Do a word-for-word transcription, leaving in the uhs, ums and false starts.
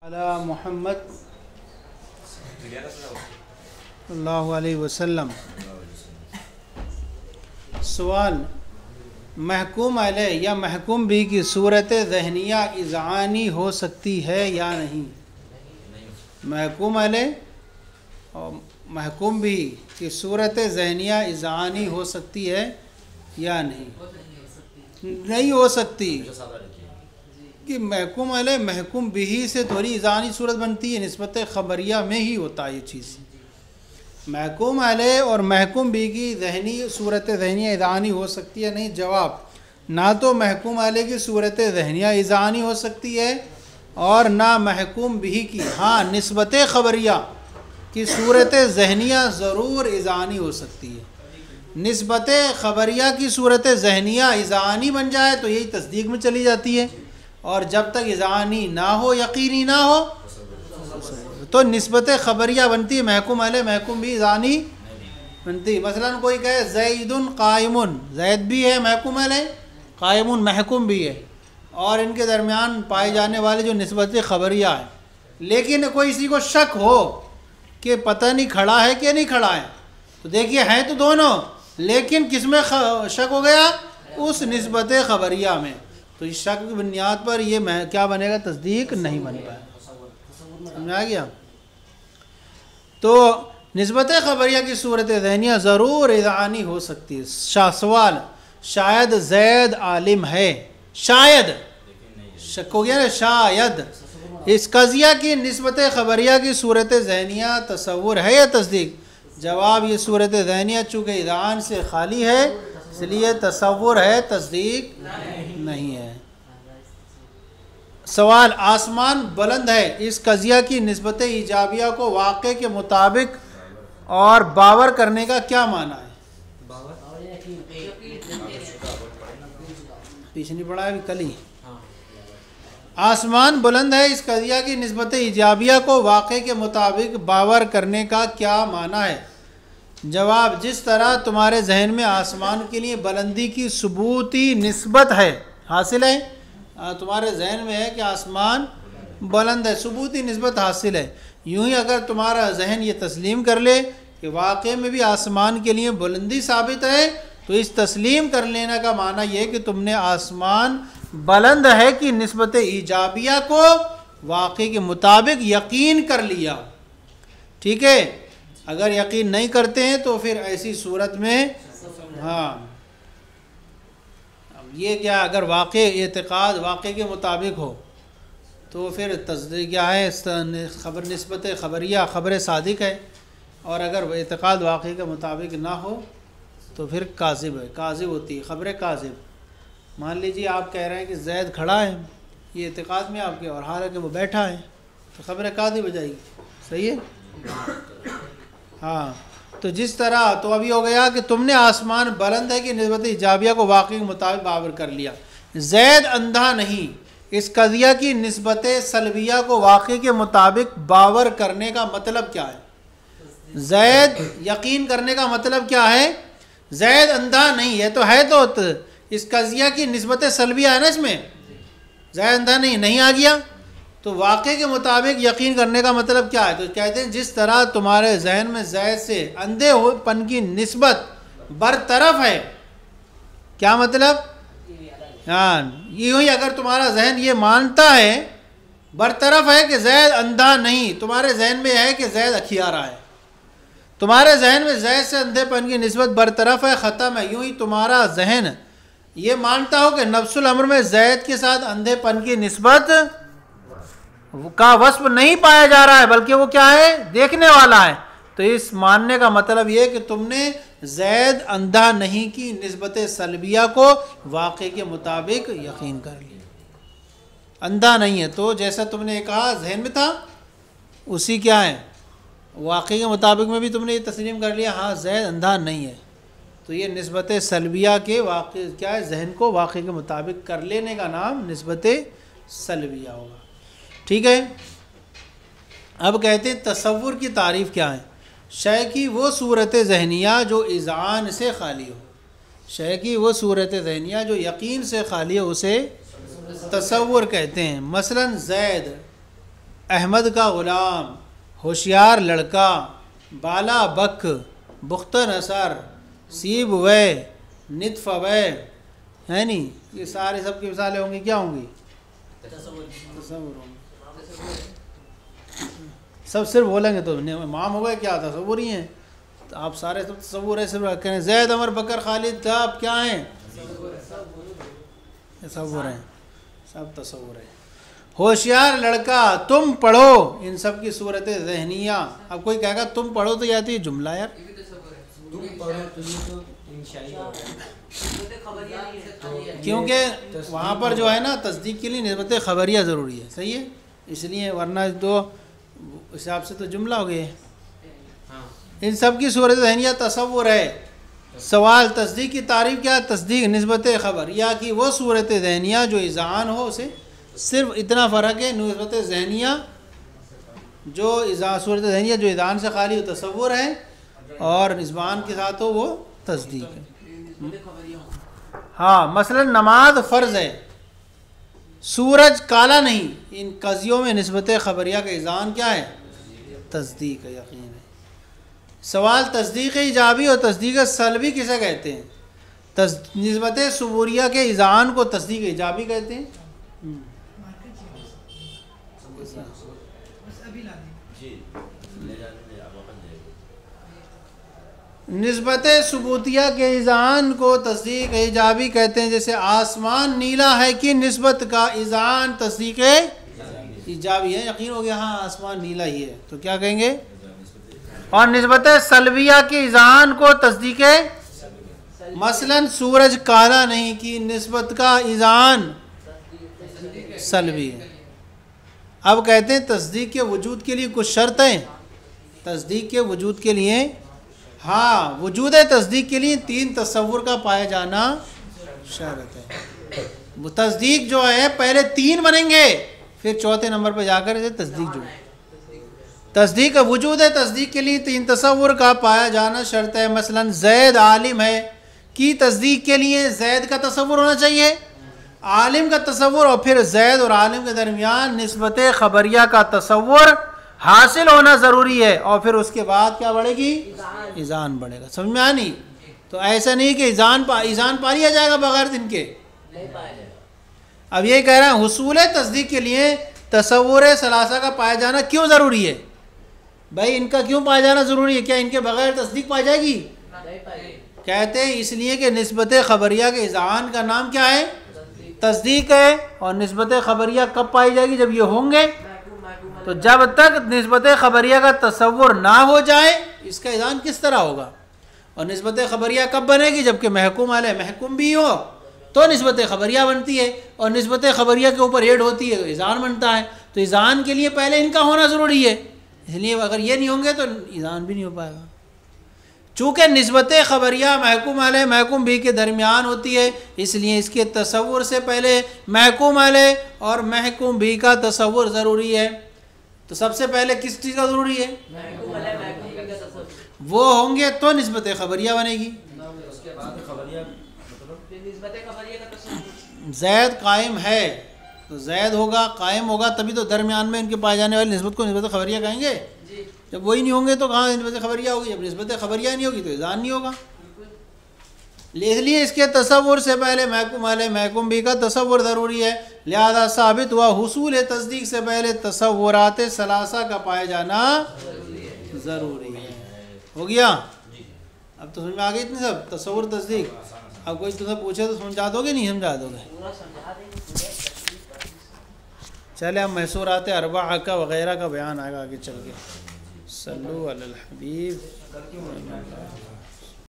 علی محمد اللہ علیہ وسلم۔ سوال: محکوم علیہ یا محکوم بھی کی صورت ذہنیہ اذعانی ہو سکتی ہے یا نہیں؟ محکوم علیہ اور محکوم بھی کی صورت ذہنیہ اذعانی ہو سکتی ہے یا نہیں؟ نہیں ہو سکتی، کہ محکوم علیہ محکوم بھی سے تھوڑی اذعانی صورت بنتی ہے، نسبت خبریہ میں ہی ہوتا ہے یہ چیز۔ محکوم علیہ اور محکوم بھی کی ذہنی صورت ذہنیہ اذعانی ہو سکتی ہے نہیں؟ جواب: نہ تو محکوم علیہ کی صورت ذہنیہ اذعانی ہو سکتی ہے اور نہ محکوم بھی کی، ہاں نسبت خبریہ کی صورت ذہنیہ ضرور اذعانی ہو سکتی ہے۔ نسبت خبریہ کی صورت ذہنیہ اذعانی بن جائے تو یہی تصدیق میں چلی جاتی ہے، اور جب تک اذعانی نہ ہو، یقینی نہ ہو، تو نسبت خبریہ بنتی ہے۔ محکوم علیہ محکوم بھی اذعانی بنتی ہے۔ مثلا کوئی کہے زید قائم، زید بھی ہے محکوم علیہ، قائم محکوم بھی ہے، اور ان کے درمیان پائے جانے والے جو نسبت خبریہ ہے، لیکن کوئی اسی کو شک ہو کہ پتہ نہیں کھڑا ہے کہ نہیں کھڑا ہے، تو دیکھیے ہیں تو دونوں، لیکن کس میں شک ہو گیا؟ اس نسبت خبریہ میں، تو اس شک کی بنیاد پر یہ کیا بنے گا؟ تصدیق نہیں بن پائے۔ سمجھ آ گیا؟ تو نسبت خبریہ کی صورت ذہنیہ ضرور اذعانی ہو سکتی ہے۔ شاہ سوال: شاید زید عالم ہے، شاید شک ہو گیا نا، شاید اس قضیہ کی نسبت خبریہ کی صورت ذہنیہ تصور ہے یا تصدیق؟ جواب: یہ صورت ذہنیہ چونکہ اذعان سے خالی ہے اس لیے تصور ہے، تصدیق نہیں ہے۔ سوال: آسمان بلند ہے، اس قضیہ کی نسبت ایجابیہ کو واقع کے مطابق اور باور کرنے کا کیا معنی ہے؟ پیچھے نہیں پڑھا ابھی کل ہی۔ آسمان بلند ہے، اس قضیہ کی نسبت ایجابیہ کو واقع کے مطابق باور کرنے کا کیا معنی ہے؟ جواب: جس طرح تمہارے ذہن میں آسمان کے لیے بلندی کی ثبوتی نسبت ہے، حاصل ہے، تمہارے ذہن میں ہے کہ آسمان بلند ہے، ثبوتی نسبت حاصل ہے، یوں ہی اگر تمہارا ذہن یہ تسلیم کر لے کہ واقع میں بھی آسمان کے لیے بلندی ثابت ہے، تو اس تسلیم کر لینے کا معنی یہ کہ تم نے آسمان بلند ہے کہ نسبت ایجابیہ کو واقع کے مطابق یقین کر لیا۔ ٹھیک ہے؟ اگر یقین نہیں کرتے ہیں تو پھر ایسی صورت میں ہاں یہ کیا، اگر واقع اعتقاد واقع کے مطابق ہو تو پھر تصدیق کیا ہے؟ خبر نسبت خبریہ خبر صادق ہے، اور اگر اعتقاد واقع کے مطابق نہ ہو تو پھر کاذب ہے، کاذب ہوتی ہے، خبر کاذب۔ مان لیجیے آپ کہہ رہے ہیں کہ زید کھڑا ہے، یہ اعتقاد میں آپ کے، اور حالانکہ وہ بیٹھا ہے، تو خبر کاذب ہو جائے گی۔ صحیح ہے؟ ہاں، تو جس طرح تو ابھی ہو گیا کہ تم نے آسمان بلند ہے کہ نسبت ایجابیہ کو واقعی کے مطابق باور کر لیا۔ زید اندھا نہیں، اس قضیہ کی نسبت سلبیہ کو واقعی کے مطابق باور کرنے کا مطلب کیا ہے؟ زید یقین کرنے کا مطلب کیا ہے؟ زید اندھا نہیں ہے تو ہے، تو اس قضیہ کی نسبت سلبیہ ہے نا اس میں، زید اندھا نہیں نہیں آ گیا، تو واقع کے مطابق یقین کرنے کا مطلب کیا ہے؟ تو کہتے ہیں جس طرح تمہارے ذہن میں زید سے اندھے ہوئے پن کی نسبت برطرف ہے، کیا مطلب؟ ہاں، یوں ہی اگر تمہارا ذہن یہ مانتا ہے، برطرف ہے کہ زید اندھا نہیں، تمہارے ذہن میں ہے کہ زید اکھیارا ہے، تمہارے ذہن میں زید سے اندھے پن کی نسبت برطرف ہے، ختم ہے، یوں ہی تمہارا ذہن یہ مانتا ہو کہ نفس الامر میں زید کے ساتھ اندھے پن کی نسبت کا وصف نہیں پایا جا رہا ہے، بلکہ وہ کیا ہے؟ دیکھنے والا ہے، تو اس ماننے کا مطلب یہ کہ تم نے زید اندھا نہیں کی نسبت سلبیہ کو واقع کے مطابق یقین کر لیا۔ اندھا نہیں ہے تو جیسا تم نے کہا ذہن میں تھا اسی کیا ہے، واقع کے مطابق میں بھی تم نے یہ تسلیم کر لیا، ہاں زید اندھا نہیں ہے، تو یہ نسبت سلبیہ کے واقع کیا ہے، ذہن کو واقع کے مطابق کر لینے کا نام نسبت سلبیہ ہوگا۔ ٹھیک ہے؟ اب کہتے ہیں تصور کی تعریف کیا ہے؟ شے کی وہ صورت ذہنیہ جو اذعان سے خالی ہو، شے کی وہ صورت ذہنیہ جو یقین سے خالی ہو اسے تصور کہتے ہیں۔ مثلا زید احمد کا غلام، ہوشیار لڑکا، بالا بک، بختر اثر، سیب وے، نطف وے، ہے نہیں، یہ سارے سب کی مثالیں ہوں گی، کیا ہوں گی؟ تصور ہوں گی. سب صرف بولیں گے تو امام ہو گئے، کیا تصور ہی ہیں؟ تو آپ سارے سب تصور ہے، صرف کہیں زید عمر بکر خالد کیا آپ کیا ہیں؟ تصور ہیں، سب تصور ہے. ہوشیار لڑکا، تم پڑھو، ان سب کی صورت ذہنیہ. اب کوئی کہے گا تم پڑھو تو یہ آتی ہے جملہ یار، کیونکہ وہاں پر جو ہے نا تصدیق کے لیے نسبت خبریہ ضروری ہے. صحیح ہے، اس لیے ورنہ دو حساب سے تو جملہ ہو گئے. ان سب کی صورت ذہنیہ تصور ہے. سوال تصدیق کی تعریف کیا؟ تصدیق نسبت خبریہ کی وہ صورت ذہنیہ جو اذعان ہو، اسے صرف اتنا فرق ہے، نسبت ذہنیہ جو صورت ذہنیہ جو اذعان سے خالی ہو تصور ہے، اور اذعان کے ساتھ ہو وہ تصدیق ہے. ہاں مثلا نماز فرض ہے، سورج کالا نہیں، ان قضیوں میں نسبت خبریہ کا اذعان کیا ہے؟ تصدیق ہے، یقین ہے. سوال تصدیق ایجابی اور تصدیق سلبی کسے کہتے ہیں؟ نسبت ثبوریہ کے اذعان کو تصدیق ایجابی کہتے ہیں. نسبت ثبوتیہ کے اذعان کو تصدیق ایجابی کہتے ہیں. جیسے آسمان نیلا ہے کی نسبت کا اذعان تصدیق ایجابی ہے، یقین ہو گیا ہاں آسمان نیلا ہی ہے، تو کیا کہیں گے؟ اور نسبت سلبیہ کے اذعان کو تصدیق مثلا سورج کالا نہیں کی نسبت کا اذعان سلبی ہے. اب کہتے ہیں تصدیق کے وجود کے لیے کچھ شرطیں. تصدیق کے وجود کے لیے ہاں وجود تصدیق کے لیے تین تصور کا پایا جانا شرط ہے. تصدیق جو ہے پہلے تین بنیں گے، پھر چوتھے نمبر پہ جا کر اسے تصدیق جو ہے. تصدیق وجود تصدیق کے لیے تین تصور کا پایا جانا شرط ہے. مثلا زید عالم ہے کی تصدیق کے لیے زید کا تصور ہونا چاہیے، عالم کا تصور، اور پھر زید اور عالم کے درمیان نسبت خبریہ کا تصور حاصل ہونا ضروری ہے، اور پھر اس کے بعد کیا بڑھے گی؟ اذعان بڑھے گا. سمجھ میں آنی؟ تو ایسا نہیں کہ اذعان پا اذعان پا لیا جائے گا بغیر ان کے. اب یہ کہہ رہے ہیں حصول تصدیق کے لیے تصور ثلاثہ کا پایا جانا کیوں ضروری ہے؟ بھائی ان کا کیوں پایا جانا ضروری ہے؟ کیا ان کے بغیر تصدیق پائی جائے گی؟ کہتے ہیں اس لیے کہ نسبت خبریہ کے اذعان کا نام کیا ہے؟ تصدیق ہے. اور نسبت خبریہ کب پائی جائے گی؟ جب یہ ہوں گے. تو جب تک نسبت خبریہ کا تصور نہ ہو جائے اس کا اذعان کس طرح ہوگا؟ اور نسبت خبریہ کب بنے گی؟ جب کہ محکوم علیہ محکوم بھی ہو تو نسبت خبریہ بنتی ہے، اور نسبت خبریہ کے اوپر ایڈ ہوتی ہے تو اذعان بنتا ہے. تو اذعان کے لیے پہلے ان کا ہونا ضروری ہے، اس لیے اگر یہ نہیں ہوں گے تو اذعان بھی نہیں ہو پائے گا. چونکہ نسبت خبریہ محکوم علیہ محکوم بھی کے درمیان ہوتی ہے، اس لیے اس کے تصور سے پہلے محکوم علیہ اور محکوم بھی کا تصور ضروری ہے. تو سب سے پہلے کس چیز کا ضروری ہے؟ محکوم علیہ محکوم بھی کا تصور. وہ ہوں گے تو نسبت خبریہ بنے گی. زید قائم ہے تو زید ہوگا، قائم ہوگا، تبھی تو درمیان میں ان کے پائے جانے والی نسبت کو نسبت خبریہ کہیں گے. جب وہی نہیں ہوں گے تو کہاں نسبت خبریہ ہوگی؟ جب نسبت خبریہ نہیں ہوگی تو اذعان نہیں ہوگا. اس لیے اس کے تصور سے پہلے محکوم علیہ محکوم بھی کا تصور ضروری ہے. لہذا ثابت ہوا حصول تصدیق سے پہلے تصورات ثلاثہ کا پایا جانا ضروری ہے. ہو گیا؟ اب تو سمجھ میں آ گئی اتنی سب تصور تصدیق. اب کوئی تم سے پوچھے تو سمجھا دو گے نہیں سمجھا دو گے؟ چلے اب محصورات اربعہ کا وغیرہ کا بیان آئے گا آگے چل کے. صلو علی الحبیب.